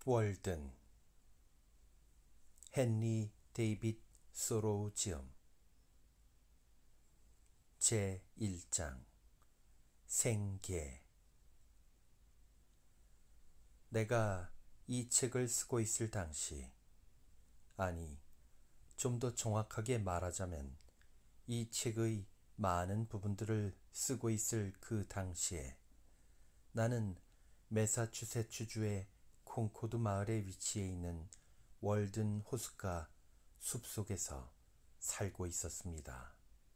월든 헨리 데이빗 소로우 지음 제1장 생계. 내가 이 책을 쓰고 있을 당시, 아니, 좀 더 정확하게 말하자면 이 책의 많은 부분들을 쓰고 있을 그 당시에 나는 매사추세츠주의 콩코드 마을에 위치해 있는 월든 호숫가 숲속에서 살고 있었습니다.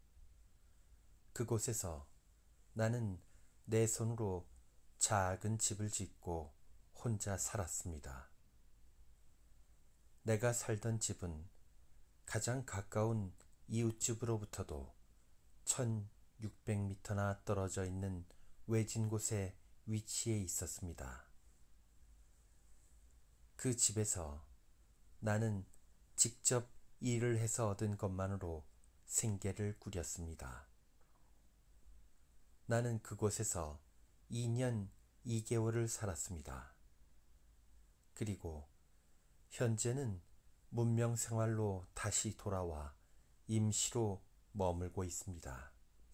그곳에서 나는 내 손으로 작은 집을 짓고 혼자 살았습니다. 내가 살던 집은 가장 가까운 이웃집으로부터도 1600m나 떨어져 있는 외진 곳에 위치해 있었습니다. 그 집에서 나는 직접 일을 해서 얻은 것만으로 생계를 꾸렸습니다. 나는 그곳에서 2년 2개월을 살았습니다. 그리고 현재는 문명생활로 다시 돌아와 임시로 머물고 있습니다.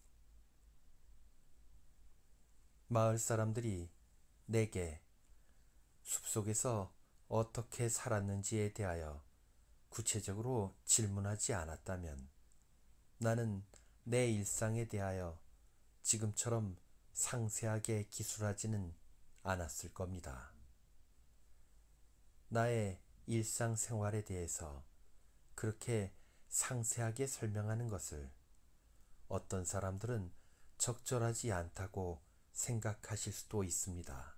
마을 사람들이 내게 숲속에서 어떻게 살았는지에 대하여 구체적으로 질문하지 않았다면 나는 내 일상에 대하여 지금처럼 상세하게 기술하지는 않았을 겁니다. 나의 일상생활에 대해서 그렇게 상세하게 설명하는 것을 어떤 사람들은 적절하지 않다고 생각하실 수도 있습니다.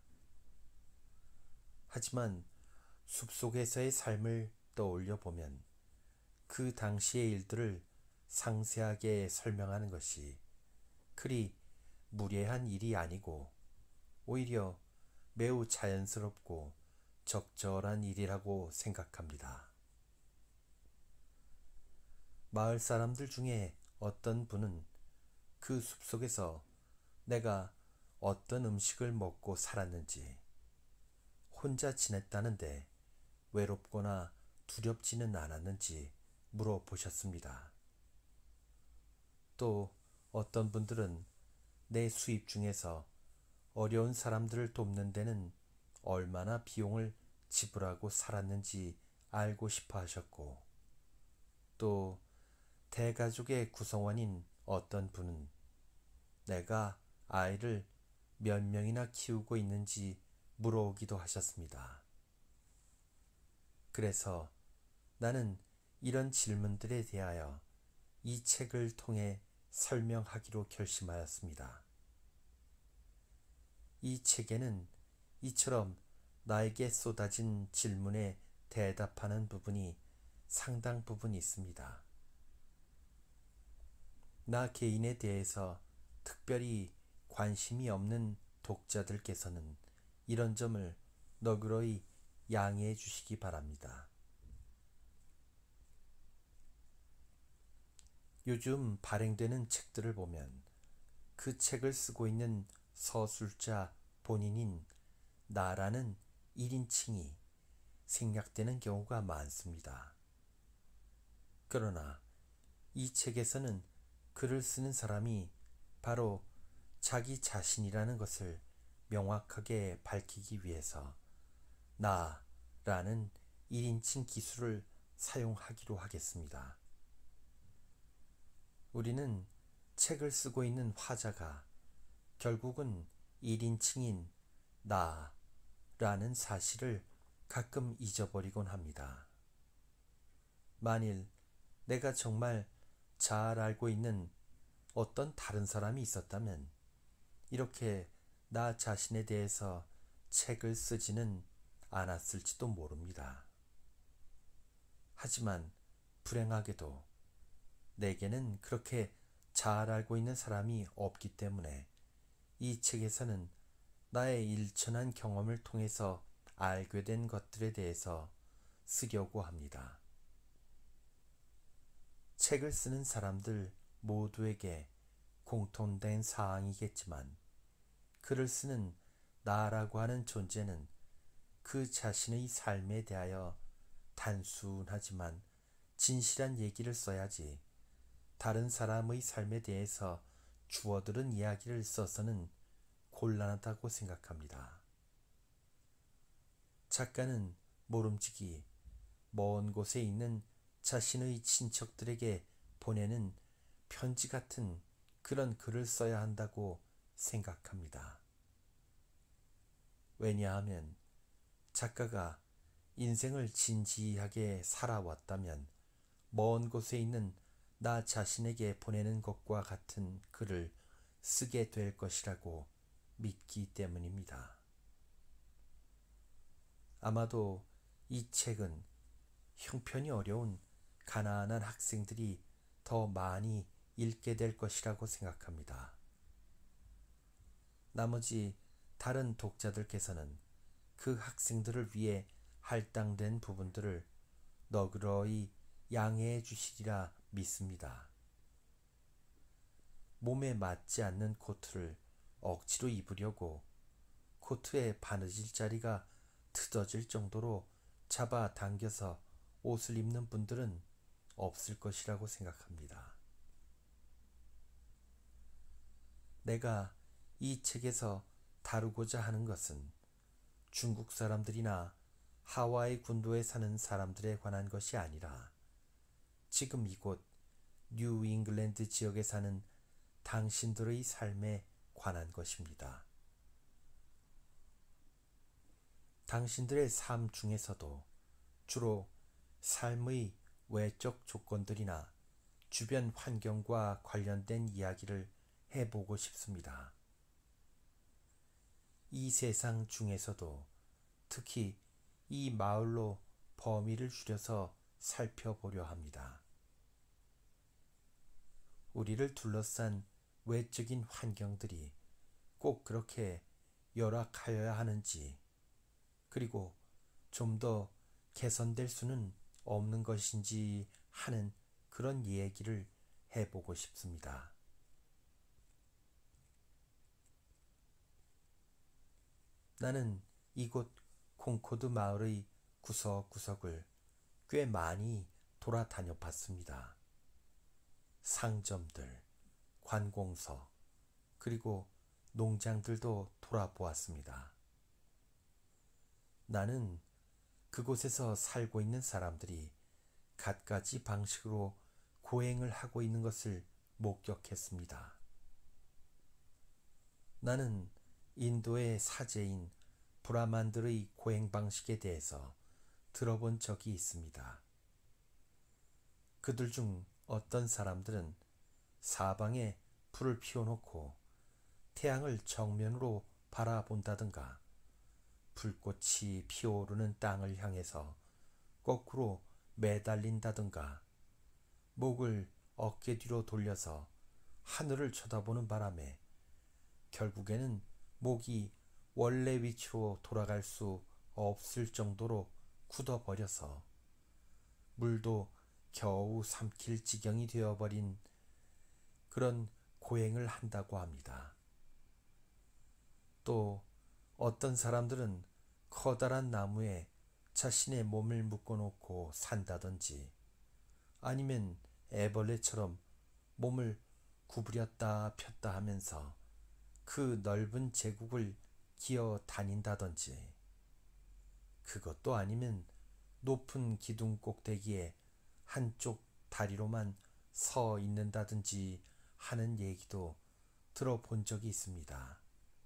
하지만 숲속에서의 삶을 떠올려 보면 그 당시의 일들을 상세하게 설명하는 것이 그리 무례한 일이 아니고 오히려 매우 자연스럽고 적절한 일이라고 생각합니다. 마을 사람들 중에 어떤 분은 그 숲속에서 내가 어떤 음식을 먹고 살았는지, 혼자 지냈다는데 외롭거나 두렵지는 않았는지 물어보셨습니다. 또 어떤 분들은 내 수입 중에서 어려운 사람들을 돕는 데는 얼마나 비용을 지불하고 살았는지 알고 싶어 하셨고, 또 대가족의 구성원인 어떤 분은 내가 아이를 몇 명이나 키우고 있는지 물어오기도 하셨습니다. 그래서 나는 이런 질문들에 대하여 이 책을 통해 설명하기로 결심하였습니다. 이 책에는 이처럼 나에게 쏟아진 질문에 대답하는 부분이 상당 부분 있습니다. 나 개인에 대해서 특별히 관심이 없는 독자들께서는 이런 점을 너그러이 양해해 주시기 바랍니다. 요즘 발행되는 책들을 보면 그 책을 쓰고 있는 서술자 본인인 나라는 1인칭이 생략되는 경우가 많습니다. 그러나 이 책에서는 글을 쓰는 사람이 바로 자기 자신이라는 것을 명확하게 밝히기 위해서 나라는 1인칭 기술을 사용하기로 하겠습니다. 우리는 책을 쓰고 있는 화자가 결국은 1인칭인 나라는 사실을 가끔 잊어버리곤 합니다. 만일 내가 정말 잘 알고 있는 어떤 다른 사람이 있었다면 이렇게 나 자신에 대해서 책을 쓰지는 않았을지도 모릅니다. 하지만 불행하게도 내게는 그렇게 잘 알고 있는 사람이 없기 때문에 이 책에서는 나의 일천한 경험을 통해서 알게 된 것들에 대해서 쓰려고 합니다. 책을 쓰는 사람들 모두에게 공통된 사항이겠지만 글을 쓰는 나라고 하는 존재는 그 자신의 삶에 대하여 단순하지만 진실한 얘기를 써야지 다른 사람의 삶에 대해서 주워들은 이야기를 써서는 곤란하다고 생각합니다. 작가는 모름지기 먼 곳에 있는 자신의 친척들에게 보내는 편지 같은 그런 글을 써야 한다고 생각합니다. 왜냐하면 작가가 인생을 진지하게 살아왔다면 먼 곳에 있는 나 자신에게 보내는 것과 같은 글을 쓰게 될 것이라고 믿기 때문입니다. 아마도 이 책은 형편이 어려운 가난한 학생들이 더 많이 읽게 될 것이라고 생각합니다. 나머지 다른 독자들께서는 그 학생들을 위해 할당된 부분들을 너그러이 양해해 주시리라 믿습니다. 몸에 맞지 않는 코트를 억지로 입으려고 코트의 바느질 자리가 틀어질 정도로 잡아당겨서 옷을 입는 분들은 없을 것이라고 생각합니다. 내가 이 책에서 다루고자 하는 것은 중국 사람들이나 하와이 군도에 사는 사람들에 관한 것이 아니라 지금 이곳 뉴 잉글랜드 지역에 사는 당신들의 삶에 관한 것입니다. 당신들의 삶 중에서도 주로 삶의 외적 조건들이나 주변 환경과 관련된 이야기를 해보고 싶습니다. 이 세상 중에서도 특히 이 마을로 범위를 줄여서 살펴보려 합니다. 우리를 둘러싼 외적인 환경들이 꼭 그렇게 열악하여야 하는지, 그리고 좀 더 개선될 수는 없는 것인지 하는 그런 얘기를 해보고 싶습니다. 나는 이곳 콩코드 마을의 구석구석을 꽤 많이 돌아다녀 봤습니다. 상점들, 관공서, 그리고 농장들도 돌아보았습니다. 나는 그곳에서 살고 있는 사람들이 갖가지 방식으로 고행을 하고 있는 것을 목격했습니다. 나는 인도의 사제인 브라만들의 고행 방식에 대해서 들어본 적이 있습니다. 그들 중 어떤 사람들은 사방에 불을 피워놓고 태양을 정면으로 바라본다든가 불꽃이 피어오르는 땅을 향해서 거꾸로 매달린다든가 목을 어깨 뒤로 돌려서 하늘을 쳐다보는 바람에 결국에는 목이 원래 위치로 돌아갈 수 없을 정도로 굳어버려서 물도 겨우 삼킬 지경이 되어버린 그런 고행을 한다고 합니다. 또 어떤 사람들은 커다란 나무에 자신의 몸을 묶어놓고 산다든지 아니면 애벌레처럼 몸을 구부렸다 폈다 하면서 그 넓은 제국을 기어 다닌다든지 그것도 아니면 높은 기둥 꼭대기에 한쪽 다리로만 서 있는다든지 하는 얘기도 들어본 적이 있습니다.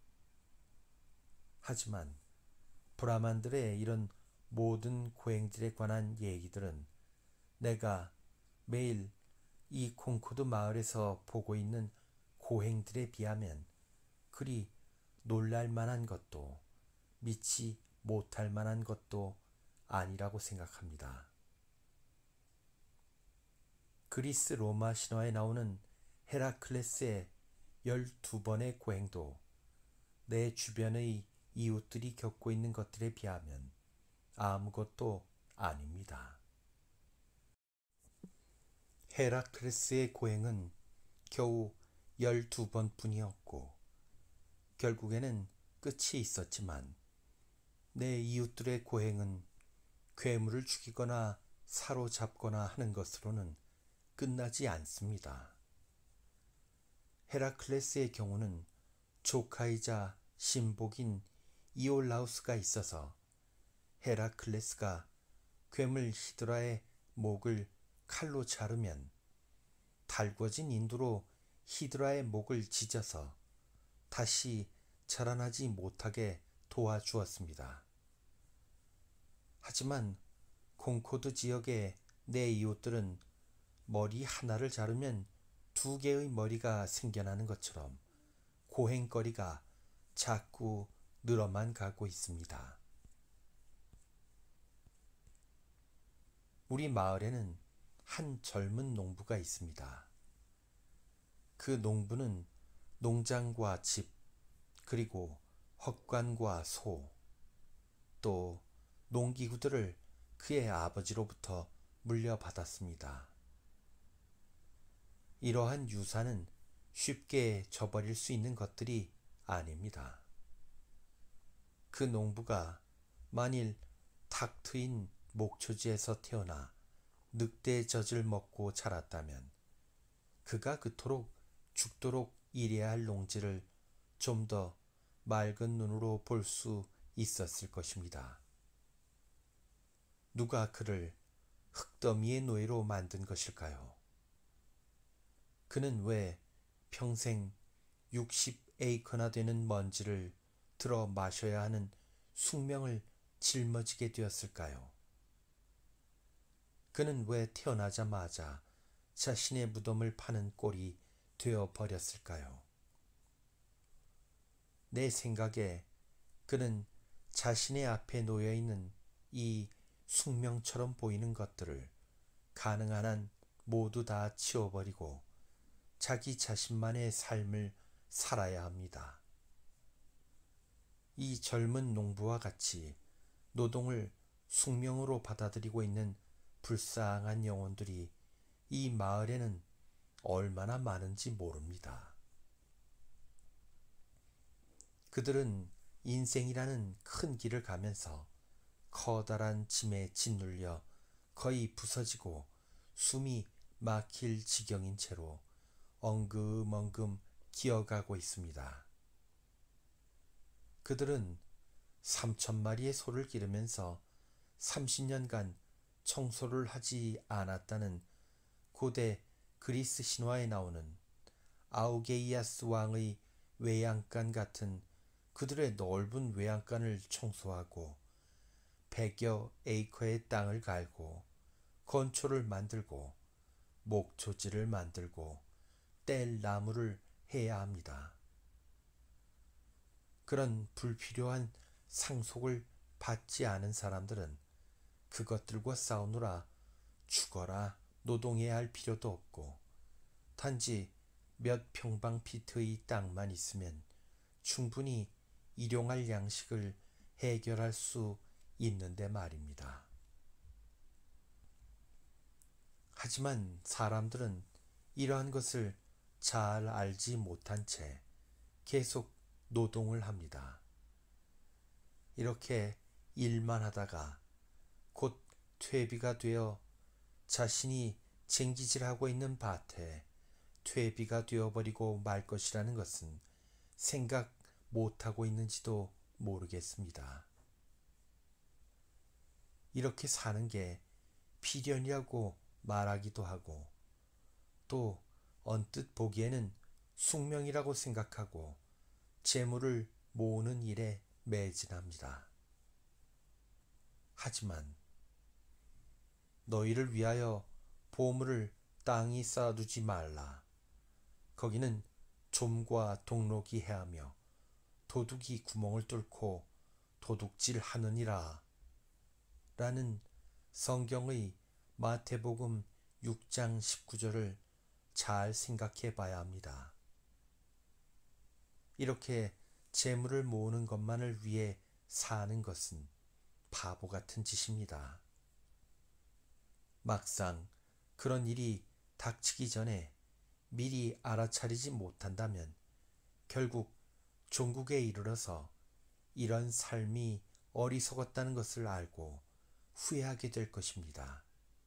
하지만 브라만들의 이런 모든 고행들에 관한 얘기들은 내가 매일 이 콩코드 마을에서 보고 있는 고행들에 비하면 그리 놀랄 만한 것도 믿지 못할 만한 것도 아니라고 생각합니다. 그리스 로마 신화에 나오는 헤라클레스의 12번의 고행도 내 주변의 이웃들이 겪고 있는 것들에 비하면 아무것도 아닙니다. 헤라클레스의 고행은 겨우 12번뿐이었고 결국에는 끝이 있었지만 내 이웃들의 고행은 괴물을 죽이거나 사로잡거나 하는 것으로는 끝나지 않습니다. 헤라클레스의 경우는 조카이자 신복인 이올라우스가 있어서 헤라클레스가 괴물 히드라의 목을 칼로 자르면 달궈진 인두로 히드라의 목을 찢어서 다시 자라나지 못하게 도와주었습니다. 하지만 콩코드 지역의 내 이웃들은 머리 하나를 자르면 2개의 머리가 생겨나는 것처럼 고행거리가 자꾸 늘어만 가고 있습니다. 우리 마을에는 한 젊은 농부가 있습니다. 그 농부는 농장과 집, 그리고 헛간과 소, 또 농기구들을 그의 아버지로부터 물려받았습니다. 이러한 유산은 쉽게 저버릴 수 있는 것들이 아닙니다. 그 농부가 만일 탁 트인 목초지에서 태어나 늑대 젖을 먹고 자랐다면 그가 그토록 죽도록 일해야 할 농지를 좀 더 맑은 눈으로 볼 수 있었을 것입니다. 누가 그를 흙더미의 노예로 만든 것일까요? 그는 왜 평생 60에이커나 되는 먼지를 들어 마셔야 하는 숙명을 짊어지게 되었을까요? 그는 왜 태어나자마자 자신의 무덤을 파는 꼴이 되어 버렸을까요? 내 생각에 그는 자신의 앞에 놓여 있는 이 숙명처럼 보이는 것들을 가능한 한 모두 다 치워버리고 자기 자신만의 삶을 살아야 합니다. 이 젊은 농부와 같이 노동을 숙명으로 받아들이고 있는 불쌍한 영혼들이 이 마을에는 얼마나 많은지 모릅니다. 그들은 인생이라는 큰 길을 가면서 커다란 짐에 짓눌려 거의 부서지고 숨이 막힐 지경인 채로 엉금엉금 기어가고 있습니다. 그들은 3,000마리의 소를 기르면서 30년간 청소를 하지 않았다는 고대 그리스 신화에 나오는 아우게이아스 왕의 외양간 같은 그들의 넓은 외양간을 청소하고 100여 에이커의 땅을 갈고 건초를 만들고 목초지를 만들고 뗄 나무를 해야 합니다. 그런 불필요한 상속을 받지 않은 사람들은 그것들과 싸우느라 죽어라 노동해야 할 필요도 없고 단지 몇 평방피트의 땅만 있으면 충분히 일용할 양식을 해결할 수 있는데 말입니다. 하지만 사람들은 이러한 것을 잘 알지 못한 채 계속 노동을 합니다. 이렇게 일만 하다가 곧 퇴비가 되어 자신이 쟁기질하고 있는 밭에 퇴비가 되어버리고 말 것이라는 것은 생각 못하고 있는지도 모르겠습니다. 이렇게 사는 게 필연이라고 말하기도 하고 또 언뜻 보기에는 숙명이라고 생각하고 재물을 모으는 일에 매진합니다. 하지만 너희를 위하여 보물을 땅이 쌓아두지 말라. 거기는 좀과 동록이 해하며 도둑이 구멍을 뚫고 도둑질하느니라. 라는 성경의 마태복음 6장 19절을 잘 생각해 봐야 합니다. 이렇게 재물을 모으는 것만을 위해 사는 것은 바보 같은 짓입니다. 막상 그런 일이 닥치기 전에 미리 알아차리지 못한다면 결국 종국에 이르러서 이런 삶이 어리석었다는 것을 알고 후회하게 될 것입니다.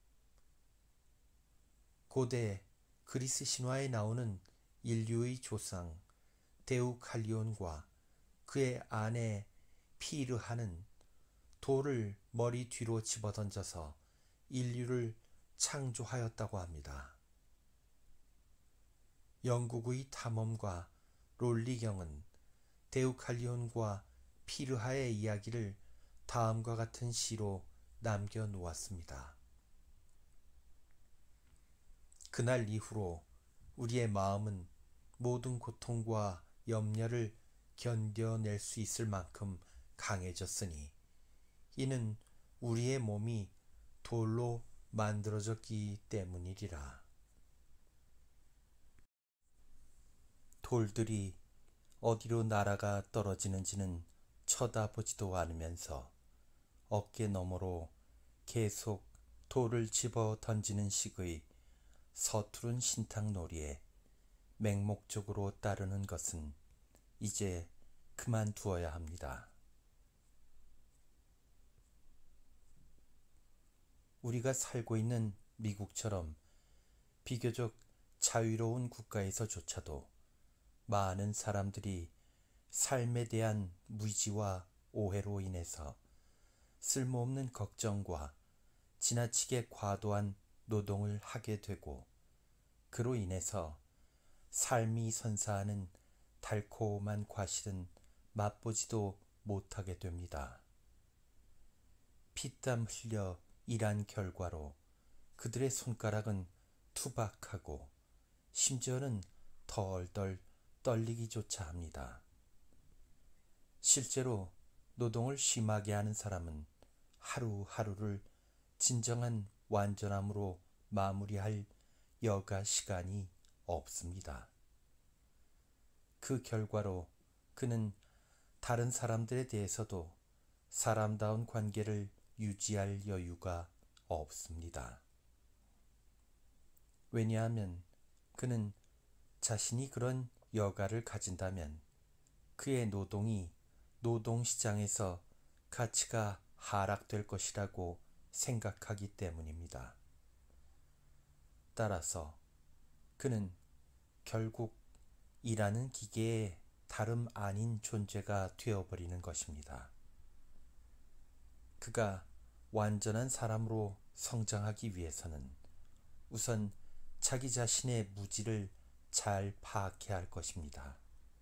고대 그리스 신화에 나오는 인류의 조상 데우칼리온과 그의 아내 피르하는 돌을 머리 뒤로 집어던져서 인류를 창조하였다고 합니다. 영국의 탐험가 롤리경은 데우칼리온과 피르하의 이야기를 다음과 같은 시로 남겨놓았습니다. 그날 이후로 우리의 마음은 모든 고통과 염려를 견뎌낼 수 있을 만큼 강해졌으니 이는 우리의 몸이 돌로 만들어졌기 때문이리라. 돌들이 어디로 날아가 떨어지는지는 쳐다보지도 않으면서 어깨 너머로 계속 돌을 집어 던지는 식의 서투른 신탁놀이에 맹목적으로 따르는 것은 이제 그만두어야 합니다. 우리가 살고 있는 미국처럼 비교적 자유로운 국가에서조차도 많은 사람들이 삶에 대한 무지와 오해로 인해서 쓸모없는 걱정과 지나치게 과도한 노동을 하게 되고 그로 인해서 삶이 선사하는 달콤한 과실은 맛보지도 못하게 됩니다. 피땀 흘려 일한 결과로 그들의 손가락은 투박하고 심지어는 덜덜 떨리기조차 합니다. 실제로 노동을 심하게 하는 사람은 하루하루를 진정한 완전함으로 마무리할 여가 시간이 없습니다. 그 결과로 그는 다른 사람들에 대해서도 사람다운 관계를 유지할 여유가 없습니다. 왜냐하면 그는 자신이 그런 여가를 가진다면 그의 노동이 노동시장에서 가치가 하락될 것이라고 생각하기 때문입니다. 따라서 그는 결국 일하는 기계의 다름 아닌 존재가 되어버리는 것입니다. 그가 완전한 사람으로 성장하기 위해서는 우선 자기 자신의 무지를 잘 파악해야 할 것입니다.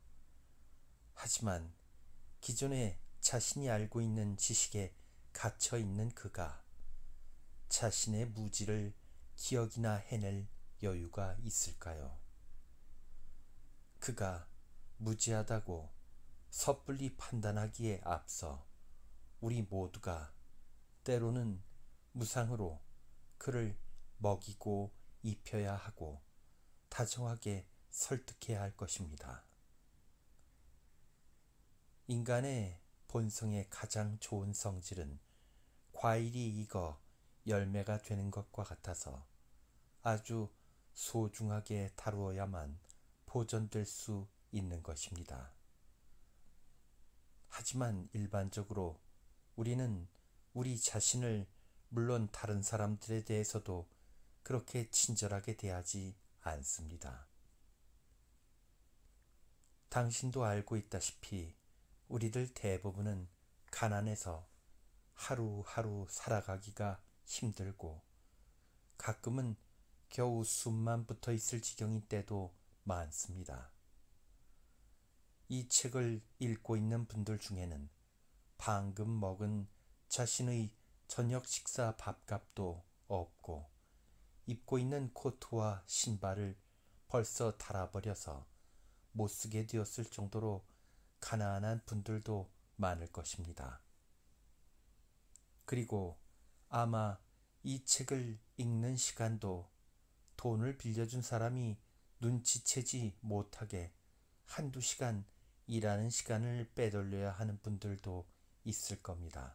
하지만 기존에 자신이 알고 있는 지식에 갇혀 있는 그가 자신의 무지를 기억이나 해낼 여유가 있을까요? 그가 무지하다고 섣불리 판단하기에 앞서 우리 모두가 때로는 무상으로 그를 먹이고 입혀야 하고 다정하게 설득해야 할 것입니다. 인간의 본성의 가장 좋은 성질은 과일이 익어 열매가 되는 것과 같아서 아주 소중하게 다루어야만 보존될 수 있는 것입니다. 하지만 일반적으로 우리는 우리 자신을 물론 다른 사람들에 대해서도 그렇게 친절하게 대하지 않습니다. 당신도 알고 있다시피 우리들 대부분은 가난해서 하루하루 살아가기가 힘들고 가끔은 겨우 숨만 붙어 있을 지경인 때도 많습니다. 이 책을 읽고 있는 분들 중에는 방금 먹은 자신의 저녁 식사 밥값도 없고 입고 있는 코트와 신발을 벌써 닳아버려서 못쓰게 되었을 정도로 가난한 분들도 많을 것입니다. 그리고 아마 이 책을 읽는 시간도 돈을 빌려준 사람이 눈치채지 못하게 한두 시간 일하는 시간을 빼돌려야 하는 분들도 있을 겁니다.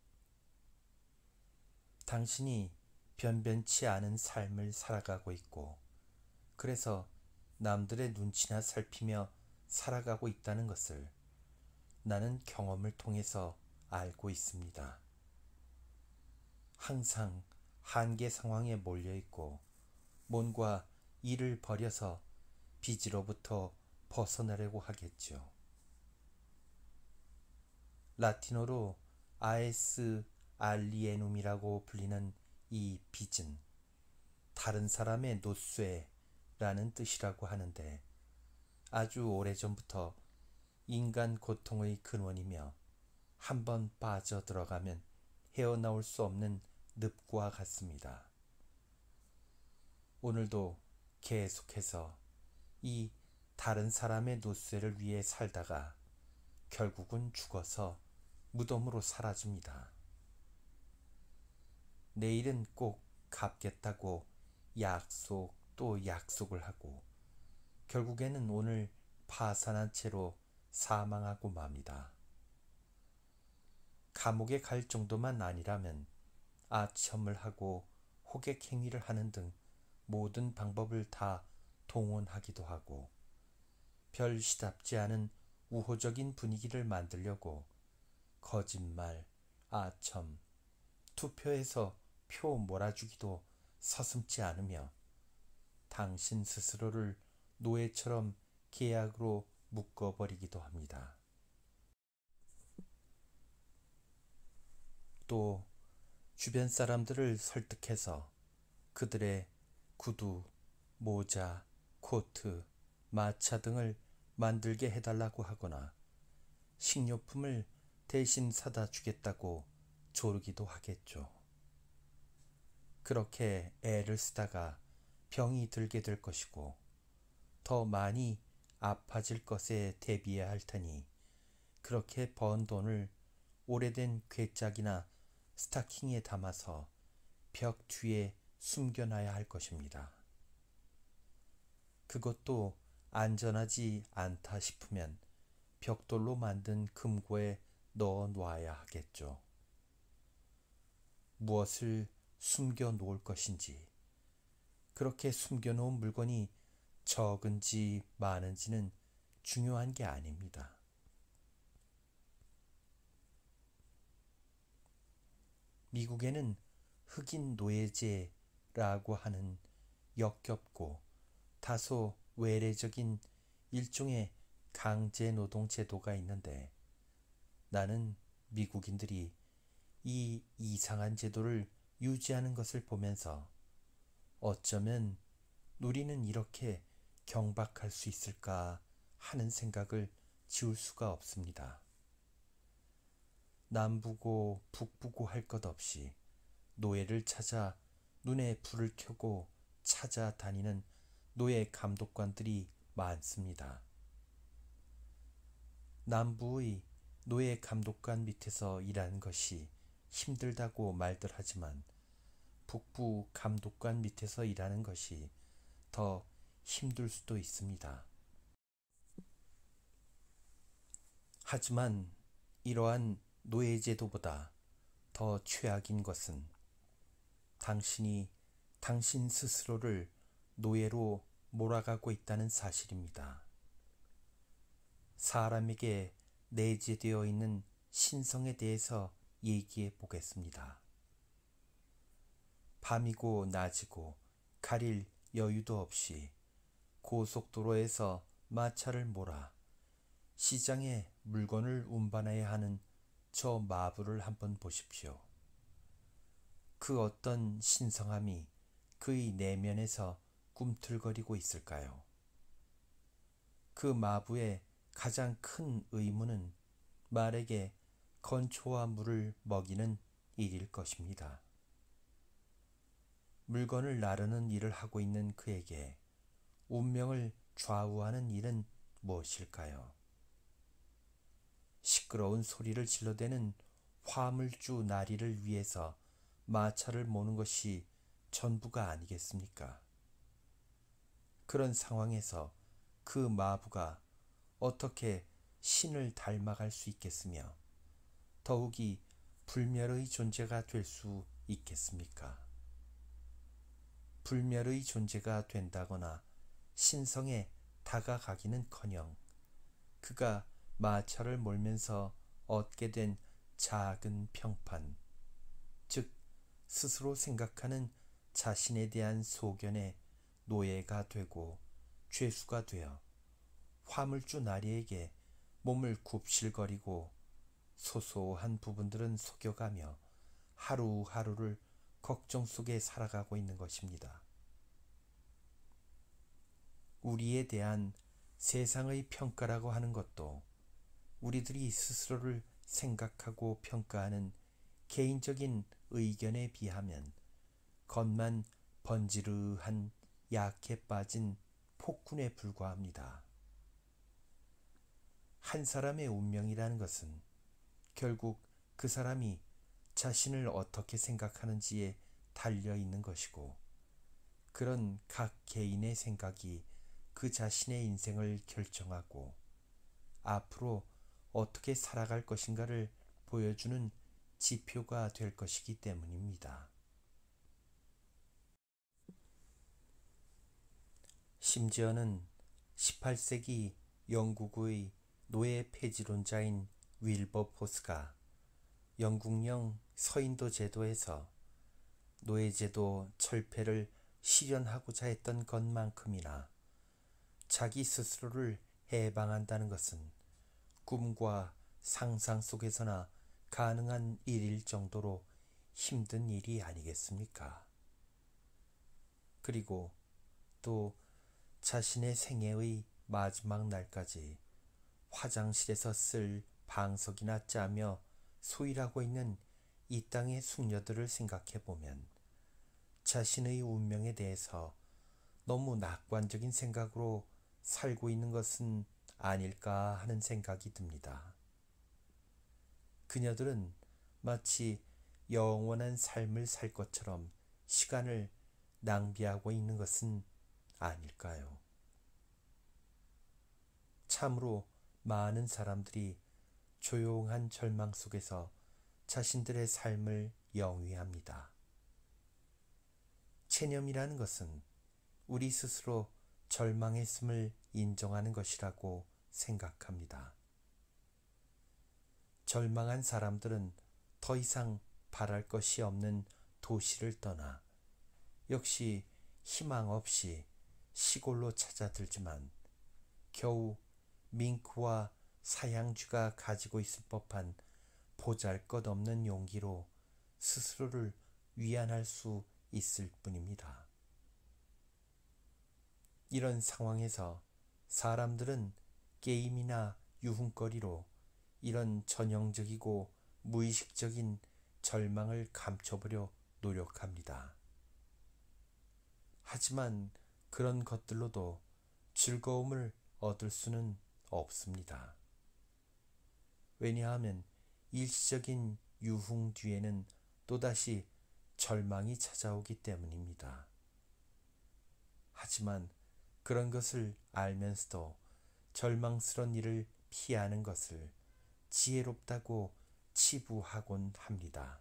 당신이 변변치 않은 삶을 살아가고 있고 그래서 남들의 눈치나 살피며 살아가고 있다는 것을 나는 경험을 통해서 알고 있습니다. 항상 한계 상황에 몰려 있고 뭔가 일을 벌여서 빚으로부터 벗어나려고 하겠죠. 라틴어로 아에스 알리에눔이라고 불리는 이 빚은 다른 사람의 노쇠라는 뜻이라고 하는데 아주 오래전부터 인간 고통의 근원이며 한번 빠져들어가면 헤어나올 수 없는 늪과 같습니다. 오늘도 계속해서 이 다른 사람의 노쇠를 위해 살다가 결국은 죽어서 무덤으로 사라집니다. 내일은 꼭 갚겠다고 약속 또 약속을 하고 결국에는 오늘 파산한 채로 사망하고 맙니다. 감옥에 갈 정도만 아니라면 아첨을 하고 호객 행위를 하는 등 모든 방법을 다 동원하기도 하고 별 시답지 않은 우호적인 분위기를 만들려고 거짓말, 아첨, 투표에서 표 몰아주기도 서슴지 않으며 당신 스스로를 노예처럼 계약으로 묶어버리기도 합니다. 또 주변 사람들을 설득해서 그들의 구두, 모자, 코트, 마차 등을 만들게 해달라고 하거나 식료품을 대신 사다 주겠다고 조르기도 하겠죠. 그렇게 애를 쓰다가 병이 들게 될 것이고 더 많이 아파질 것에 대비해야 할 테니 그렇게 번 돈을 오래된 괴짝이나 스타킹에 담아서 벽 뒤에 숨겨놔야 할 것입니다. 그것도 안전하지 않다 싶으면 벽돌로 만든 금고에 넣어 놔야 하겠죠. 무엇을 숨겨 놓을 것인지, 그렇게 숨겨 놓은 물건이 적은지 많은지는 중요한 게 아닙니다. 미국에는 흑인 노예제라고 하는 역겹고 다소 외래적인 일종의 강제노동 제도가 있는데 나는 미국인들이 이 이상한 제도를 유지하는 것을 보면서 어쩌면 우리는 이렇게 경박할 수 있을까 하는 생각을 지울 수가 없습니다. 남부고 북부고 할 것 없이 노예를 찾아 눈에 불을 켜고 찾아다니는 노예 감독관들이 많습니다. 남부의 노예 감독관 밑에서 일하는 것이 힘들다고 말들 하지만 북부 감독관 밑에서 일하는 것이 더 힘들 수도 있습니다. 하지만 이러한 노예제도보다 더 최악인 것은 당신이 당신 스스로를 노예로 몰아가고 있다는 사실입니다. 사람에게 내재되어 있는 신성에 대해서 얘기해 보겠습니다. 밤이고 낮이고 가릴 여유도 없이 고속도로에서 마차를 몰아 시장에 물건을 운반해야 하는 저 마부를 한번 보십시오. 그 어떤 신성함이 그의 내면에서 꿈틀거리고 있을까요? 그 마부의 가장 큰 의무는 말에게 건초와 물을 먹이는 일일 것입니다. 물건을 나르는 일을 하고 있는 그에게 운명을 좌우하는 일은 무엇일까요? 시끄러운 소리를 질러대는 화물주 나리를 위해서 마차를 모는 것이 전부가 아니겠습니까? 그런 상황에서 그 마부가 어떻게 신을 닮아갈 수 있겠으며 더욱이 불멸의 존재가 될 수 있겠습니까? 불멸의 존재가 된다거나 신성에 다가가기는커녕 그가 마차를 몰면서 얻게 된 작은 평판, 즉 스스로 생각하는 자신에 대한 소견의 노예가 되고 죄수가 되어 화물주 나리에게 몸을 굽실거리고 소소한 부분들은 속여가며 하루하루를 걱정 속에 살아가고 있는 것입니다. 우리에 대한 세상의 평가라고 하는 것도 우리들이 스스로를 생각하고 평가하는 개인적인 의견에 비하면 겉만 번지르한 약해 빠진 폭군에 불과합니다. 한 사람의 운명이라는 것은 결국 그 사람이 자신을 어떻게 생각하는지에 달려 있는 것이고, 그런 각 개인의 생각이 그 자신의 인생을 결정하고 앞으로 어떻게 살아갈 것인가를 보여주는 지표가 될 것이기 때문입니다. 심지어는 18세기 영국의 노예 폐지론자인 윌버포스가 영국령 서인도 제도에서 노예제도 철폐를 실현하고자 했던 것만큼이나 자기 스스로를 해방한다는 것은 꿈과 상상 속에서나 가능한 일일 정도로 힘든 일이 아니겠습니까? 그리고 또 자신의 생애의 마지막 날까지 화장실에서 쓸 방석이나 짜며 소일하고 있는 이 땅의 숙녀들을 생각해보면 자신의 운명에 대해서 너무 낙관적인 생각으로 살고 있는 것은 아닐까 하는 생각이 듭니다. 그녀들은 마치 영원한 삶을 살 것처럼 시간을 낭비하고 있는 것은 아닐까요? 참으로 많은 사람들이 조용한 절망 속에서 자신들의 삶을 영위합니다. 체념이라는 것은 우리 스스로 절망했음을 인정하는 것이라고 생각합니다. 절망한 사람들은 더 이상 바랄 것이 없는 도시를 떠나 역시 희망 없이 시골로 찾아들지만 겨우 밍크와 사양쥐가 가지고 있을 법한 보잘것없는 용기로 스스로를 위안할 수 있을 뿐입니다. 이런 상황에서 사람들은 게임이나 유흥거리로 이런 전형적이고 무의식적인 절망을 감춰보려 노력합니다. 하지만 그런 것들로도 즐거움을 얻을 수는 없습니다. 왜냐하면 일시적인 유흥 뒤에는 또다시 절망이 찾아오기 때문입니다. 하지만 그런 것을 알면서도 절망스러운 일을 피하는 것을 지혜롭다고 치부하곤 합니다.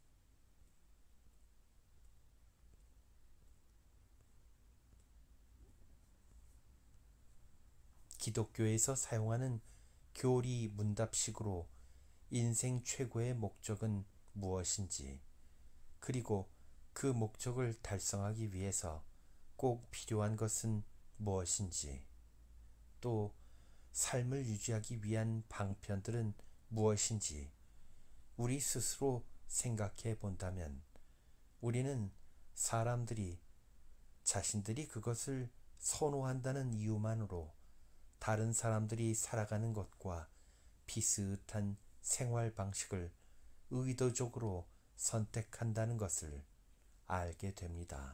기독교에서 사용하는 교리 문답식으로 인생 최고의 목적은 무엇인지, 그리고 그 목적을 달성하기 위해서 꼭 필요한 것은 무엇인지, 또 삶을 유지하기 위한 방편들은 무엇인지 우리 스스로 생각해 본다면 우리는 사람들이 자신들이 그것을 선호한다는 이유만으로 다른 사람들이 살아가는 것과 비슷한 생활 방식을 의도적으로 선택한다는 것을 알게 됩니다.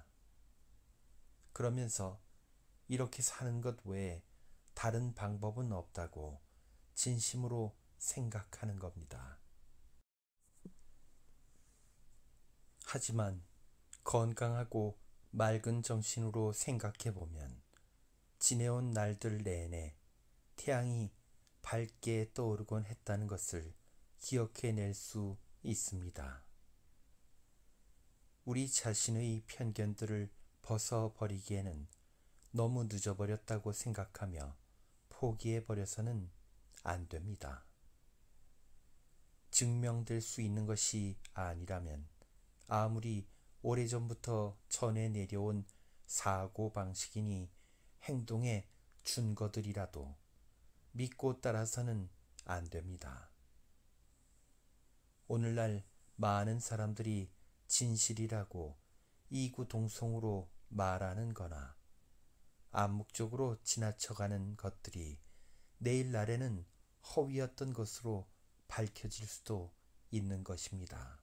그러면서 이렇게 사는 것 외에 다른 방법은 없다고 진심으로 생각하는 겁니다. 하지만 건강하고 맑은 정신으로 생각해보면 지내온 날들 내내 태양이 밝게 떠오르곤 했다는 것을 기억해낼 수 있습니다. 우리 자신의 편견들을 벗어버리기에는 너무 늦어버렸다고 생각하며 포기해버려서는 안 됩니다. 증명될 수 있는 것이 아니라면 아무리 오래전부터 전해 내려온 사고방식이니 행동의 준거들이라도 믿고 따라서는 안 됩니다. 오늘날 많은 사람들이 진실이라고 이구동성으로 말하는 거나 암묵적으로 지나쳐가는 것들이 내일날에는 허위였던 것으로 밝혀질 수도 있는 것입니다.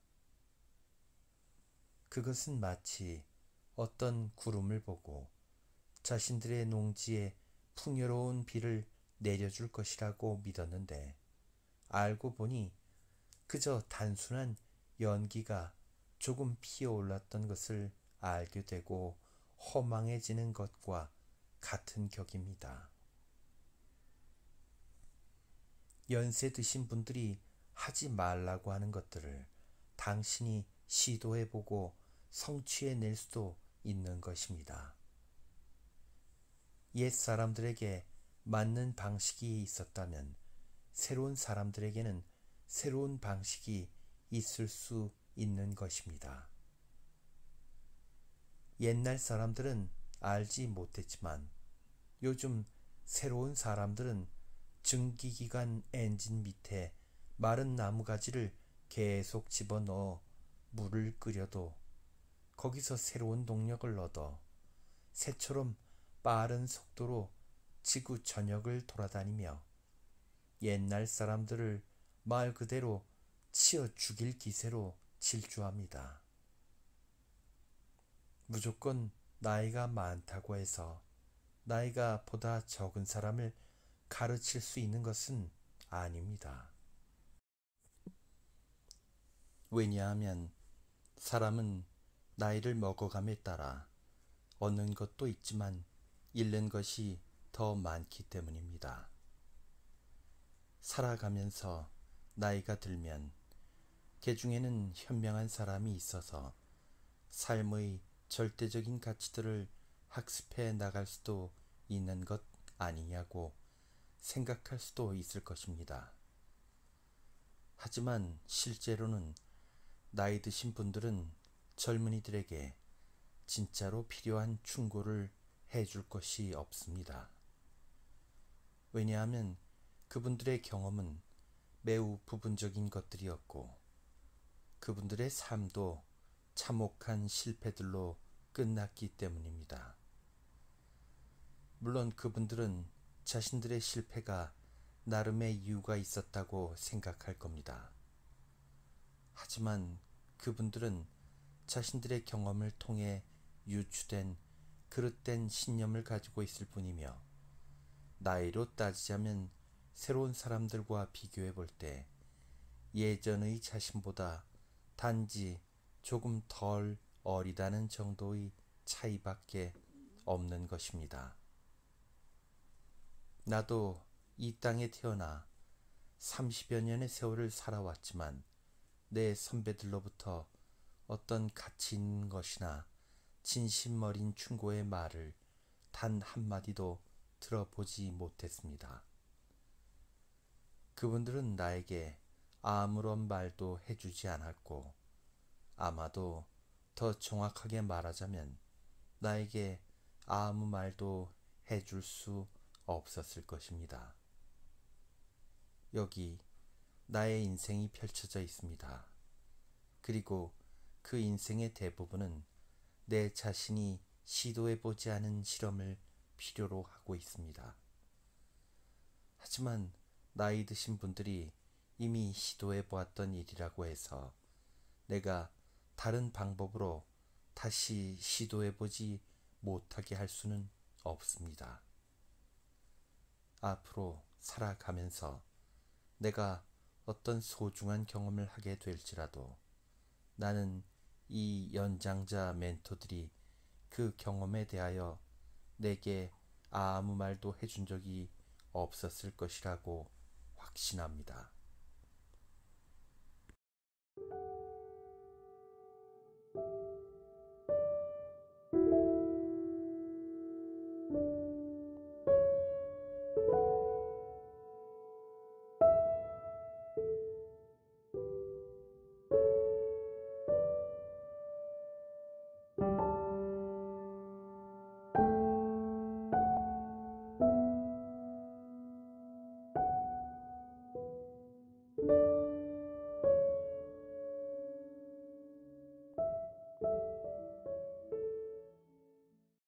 그것은 마치 어떤 구름을 보고 자신들의 농지에 풍요로운 비를 내려줄 것이라고 믿었는데 알고 보니 그저 단순한 연기가 조금 피어올랐던 것을 알게 되고 허망해지는 것과 같은 격입니다. 연세 드신 분들이 하지 말라고 하는 것들을 당신이 시도해보고 성취해낼 수도 있는 것입니다. 옛 사람들에게 맞는 방식이 있었다면 새로운 사람들에게는 새로운 방식이 있을 수 있는 것입니다. 옛날 사람들은 알지 못했지만 요즘 새로운 사람들은 증기기관 엔진 밑에 마른 나무가지를 계속 집어넣어 물을 끓여도 거기서 새로운 동력을 얻어 새처럼 빠른 속도로 지구 전역을 돌아다니며 옛날 사람들을 말 그대로 치어 죽일 기세로 질주합니다. 무조건 나이가 많다고 해서 나이가 보다 적은 사람을 가르칠 수 있는 것은 아닙니다. 왜냐하면 사람은 나이를 먹어감에 따라 얻는 것도 있지만 잃는 것이 더 많기 때문입니다. 살아가면서 나이가 들면 개중에는 현명한 사람이 있어서 삶의 절대적인 가치들을 학습해 나갈 수도 있는 것 아니냐고 생각할 수도 있을 것입니다. 하지만 실제로는 나이 드신 분들은 젊은이들에게 진짜로 필요한 충고를 해줄 것이 없습니다. 왜냐하면 그분들의 경험은 매우 부분적인 것들이었고 그분들의 삶도 참혹한 실패들로 끝났기 때문입니다. 물론 그분들은 자신들의 실패가 나름의 이유가 있었다고 생각할 겁니다. 하지만 그분들은 자신들의 경험을 통해 유추된 그릇된 신념을 가지고 있을 뿐이며 나이로 따지자면 새로운 사람들과 비교해 볼 때 예전의 자신보다 단지 조금 덜 어리다는 정도의 차이밖에 없는 것입니다. 나도 이 땅에 태어나 30여 년의 세월을 살아왔지만 내 선배들로부터 어떤 가치 있는 것이나 진심 어린 충고의 말을 단 한마디도 들어보지 못했습니다. 그분들은 나에게 아무런 말도 해주지 않았고 아마도 더 정확하게 말하자면 나에게 아무 말도 해줄 수 없었을 것입니다. 여기 나의 인생이 펼쳐져 있습니다. 그리고 그 인생의 대부분은 내 자신이 시도해보지 않은 실험을 필요로 하고 있습니다. 하지만 나이 드신 분들이 이미 시도해보았던 일이라고 해서 내가 다른 방법으로 다시 시도해보지 못하게 할 수는 없습니다. 앞으로 살아가면서 내가 어떤 소중한 경험을 하게 될지라도 나는 이 연장자 멘토들이 그 경험에 대하여 내게 아무 말도 해준 적이 없었을 것이라고 확신합니다.